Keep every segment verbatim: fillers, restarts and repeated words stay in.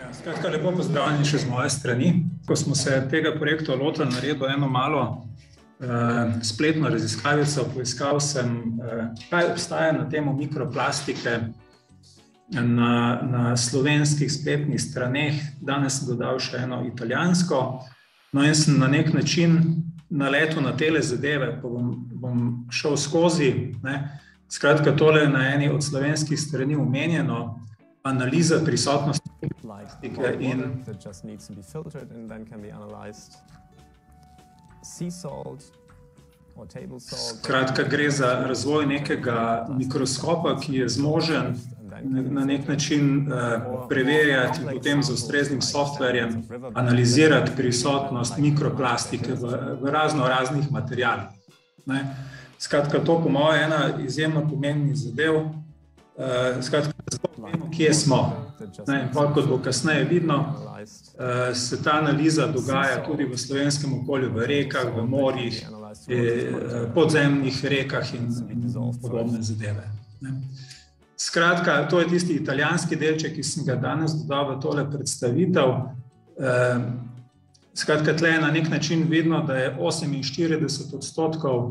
Skratka, lepo pozdravljeni še z moje strani. Ko smo se tega projekta lotili, naredil eno malo uh, spletno raziskavico, poiskal sem, uh, kaj obstaja na temo mikroplastike na, na slovenskih spletnih straneh. Danes sem dodal še eno italijansko. No in sem na nek način naletel na tele zadeve, pa bom, bom šel skozi. Ne. Skratka, tole je na eni od slovenskih strani omenjeno. Analiza prisotnosti plastike in skratka gre za razvoj nekega mikroskopa, ki je zmožen na nek način uh, preverjati in potem z ustreznim softverjem analizirati prisotnost mikroplastike v, v razno raznih materialih. Ne? Skratka, to po moje ena izjemno pomembnih zadev. Uh, skratka, vemo, kje smo. Ne, kot bo kasneje vidno, uh, se ta analiza dogaja tudi v slovenskem okolju, v rekah, v morjih, eh, podzemnih rekah in, in podobne zadeve. Ne. Skratka, to je tisti italijanski delček, ki sem ga danes dodal v tole predstavitev. Uh, skratka, tle je na nek način vidno, da je oseminštirideset odstotkov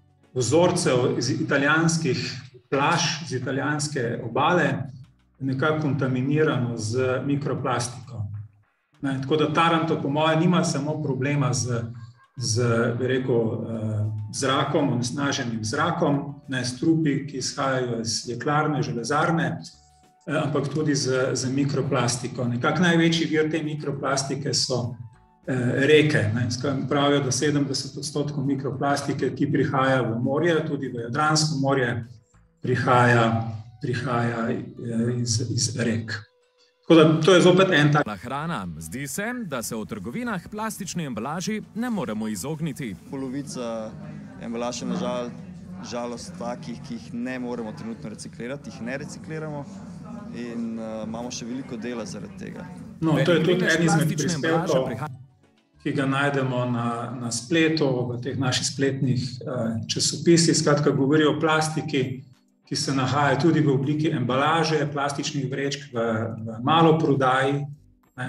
vzorcev iz italijanskih plaž, z italijanske obale, nekako kontaminirano z mikroplastiko. Ne, tako da Taranto, po moje, nima samo problema z, z bi rekel, zrakom, onesnaženim zrakom, ne, strupi, ki izhajajo iz jeklarne, železarne, ampak tudi z, z mikroplastiko. Nekako največji vir te mikroplastike so reke. Ne. Pravijo, da sedemdeset odstotkov mikroplastike, ki prihaja v morje, tudi v Jadransko morje, prihaja, prihaja iz, iz rek. Tako da to je zopet en tak. Hrana. Zdi se, da se v trgovinah plastični embalaži ne moremo izogniti. Polovica embalaž je na žal, žalost takih, ki jih ne moremo trenutno reciklirati, jih ne recikliramo in uh, imamo še veliko dela zaradi tega. No, to je tudi en izmed prispevkov, ki ga najdemo na, na spletu, v teh naših spletnih uh, časopisih. Skratka, govori o plastiki, ki se nahaja tudi v obliki embalaže, plastičnih vrečk v, v maloprodaji, ne.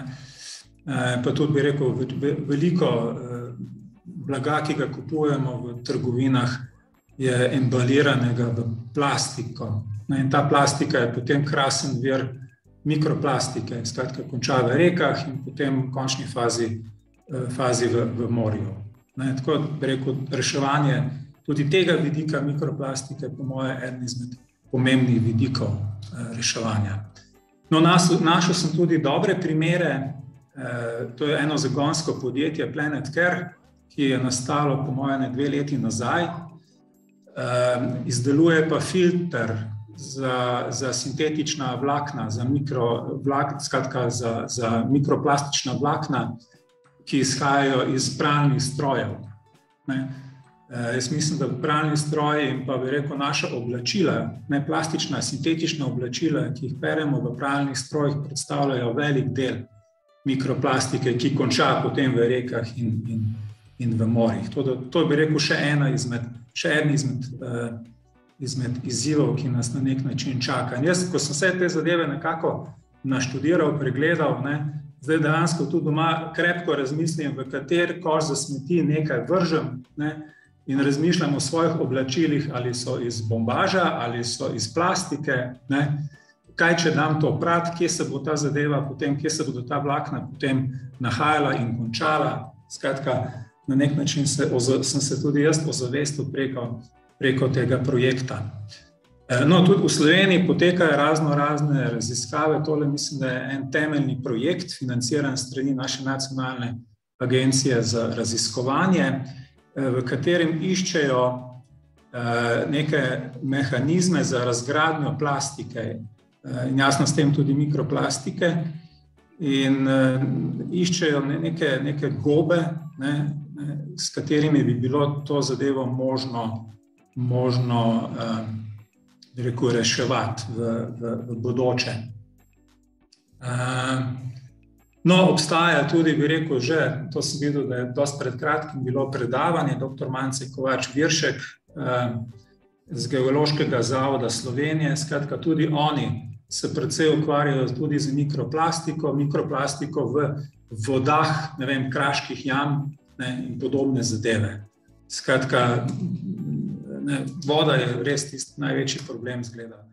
E, pa tudi bi rekel, veliko e, blaga, ki ga kupujemo v trgovinah, je embaliranega v plastiko. Ne. In ta plastika je potem krasen vir mikroplastike, skratka konča v rekah in potem v končni fazi, e, fazi v, v morju. Ne. Tako bi rekel, reševanje tudi tega vidika mikroplastike, po moje, eden izmed pomembnih vidikov reševanja. No, našel sem tudi dobre primere. To je eno zagonsko podjetje Planet Care, ki je nastalo, po moje, dve leti nazaj. Izdeluje pa filter za, za sintetična vlakna, za, mikro, vlak, skratka, za, za mikroplastična vlakna, ki izhajajo iz pralnih strojev. Ne? Jaz mislim, da pralni stroji in pa bi rekel naša oblačila, ne plastična, sintetična oblačila, ki jih peremo v pralnih strojih, predstavljajo velik del mikroplastike, ki konča potem v rekah in, in, in v morjih. To, to bi rekel še ena izmed, še en izmed, uh, izmed izzivov, ki nas na nek način čaka. In jaz, ko sem vse te zadeve nekako naštudiral, pregledal, ne, zdaj dejansko tudi doma krepko razmislim, v kater koš za smeti nekaj vržem, ne, in razmišljam o svojih oblačilih, ali so iz bombaža, ali so iz plastike, ne? Kaj, če dam to prat, kje se bo ta zadeva potem, kje se bodo ta vlakna potem nahajala in končala. Skratka, na nek način se, sem se tudi jaz ozavestil preko, preko tega projekta. No, tudi v Sloveniji potekajo razno razne raziskave, tole mislim, da je en temeljni projekt, financiran s strani naše nacionalne agencije za raziskovanje, v katerem iščejo neke mehanizme za razgradnjo plastike in jasno s tem tudi mikroplastike in iščejo neke, neke gobe, ne, s katerimi bi bilo to zadevo možno, možno bi rekel, reševati v, v, v bodoče. No, obstaja tudi, bi rekel, že, to sem videl, da je dosti pred kratkim bilo predavanje, doktor Mance Kovač Viršek z Geološkega zavoda Slovenije, skratka tudi oni se predvsej ukvarjajo tudi z mikroplastiko, mikroplastiko v vodah, ne vem, kraških jam, ne, in podobne zadeve. Skratka, ne, voda je res tisti največji problem, zgleda.